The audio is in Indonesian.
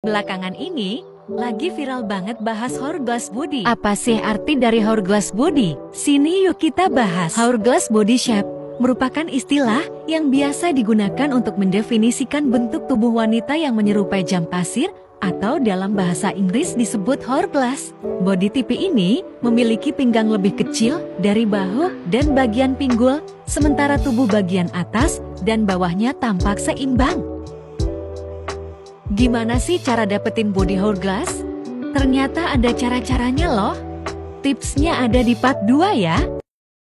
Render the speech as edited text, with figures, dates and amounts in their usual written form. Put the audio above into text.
Belakangan ini, lagi viral banget bahas hourglass body. Apa sih arti dari hourglass body? Sini yuk kita bahas. Hourglass body shape merupakan istilah yang biasa digunakan untuk mendefinisikan bentuk tubuh wanita yang menyerupai jam pasir atau dalam bahasa Inggris disebut hourglass. Body tipe ini memiliki pinggang lebih kecil dari bahu dan bagian pinggul, sementara tubuh bagian atas dan bawahnya tampak seimbang. Gimana sih cara dapetin body hourglass? Ternyata ada cara-caranya loh. Tipsnya ada di part 2 ya.